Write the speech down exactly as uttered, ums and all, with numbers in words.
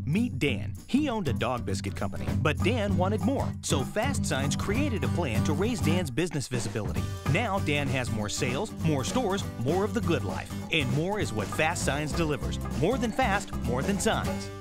Meet Dan. He owned a dog biscuit company, but Dan wanted more. So Fast Signs created a plan to raise Dan's business visibility. Now Dan has more sales, more stores, more of the good life. And more is what Fast Signs delivers. More than fast, more than signs.